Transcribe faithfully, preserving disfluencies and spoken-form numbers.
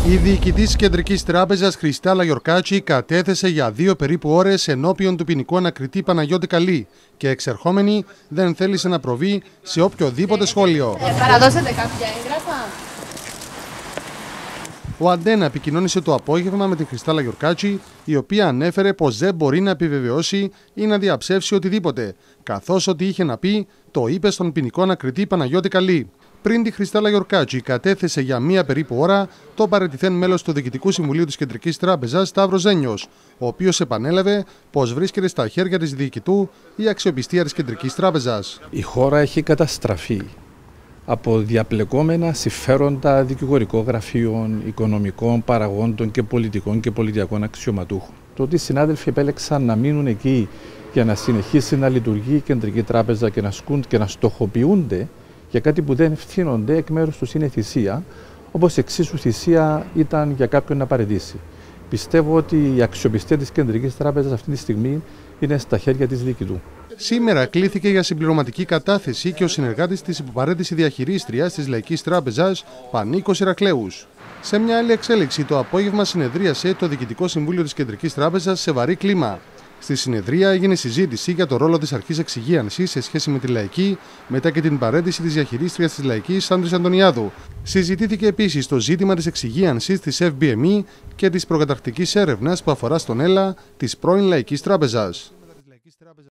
Η διοικητής της Κεντρικής Τράπεζας Χριστάλα Γιορκάτσι κατέθεσε για δύο περίπου ώρες ενώπιον του ποινικού ανακριτή Παναγιώτη Καλή και εξερχόμενη δεν θέλησε να προβεί σε οποιοδήποτε σχόλιο. Ε, παραδώσετε κάποια έγγραφα. Ο Αντένα επικοινώνησε το απόγευμα με την Χριστάλα Γιορκάτσι, η οποία ανέφερε πως δεν μπορεί να επιβεβαιώσει ή να διαψεύσει οτιδήποτε, καθώς ό,τι είχε να πει το είπε στον ποινικό ανακριτή Παναγιώτη Καλή. Πριν τη Χριστάλα Γιορκάτσι κατέθεσε για μία περίπου ώρα το παραιτηθέν μέλος του Διοικητικού Συμβουλίου της Κεντρικής Τράπεζας Σταύρος Ζένιος, ο οποίος επανέλαβε πως βρίσκεται στα χέρια της διοικητού η αξιοπιστία της Κεντρικής Τράπεζας. Η χώρα έχει καταστραφεί από διαπλεκόμενα συμφέροντα δικηγορικών γραφείων, οικονομικών παραγόντων και πολιτικών και πολιτιακών αξιωματούχων. Το ότι οι συνάδελφοι επέλεξαν να μείνουν εκεί για να συνεχίσει να λειτουργεί η Κεντρική Τράπεζα και να ασκούν και να στοχοποιούνται για κάτι που δεν ευθύνονται, εκ μέρους τους είναι θυσία, όπως εξίσου θυσία ήταν για κάποιον να παραιτήσει. Πιστεύω ότι η αξιοπιστία της Κεντρικής Τράπεζας αυτή τη στιγμή είναι στα χέρια της διοικητού. Σήμερα κλήθηκε για συμπληρωματική κατάθεση και ο συνεργάτης της υποπαρέτηση διαχειρίστριας της Λαϊκής Τράπεζας, Πανίκος Ηρακλέους. Σε μια άλλη εξέλιξη, το απόγευμα συνεδρίασε το Διοικητικό Συμβούλιο της Κεντρικής Τράπεζας σε βαρύ κλίμα. Στη συνεδρία έγινε συζήτηση για το ρόλο της Αρχής Εξυγίανσης σε σχέση με τη Λαϊκή, μετά και την παρέτηση της διαχειρίστριας της Λαϊκής Σάντρης Αντωνιάδου. Συζητήθηκε επίσης το ζήτημα της εξυγίανσης της Εφ Μπι Εμ Ι και της προκαταρκτικής έρευνας που αφορά στον ΕΛΑ της πρώην Λαϊκής Τράπεζας.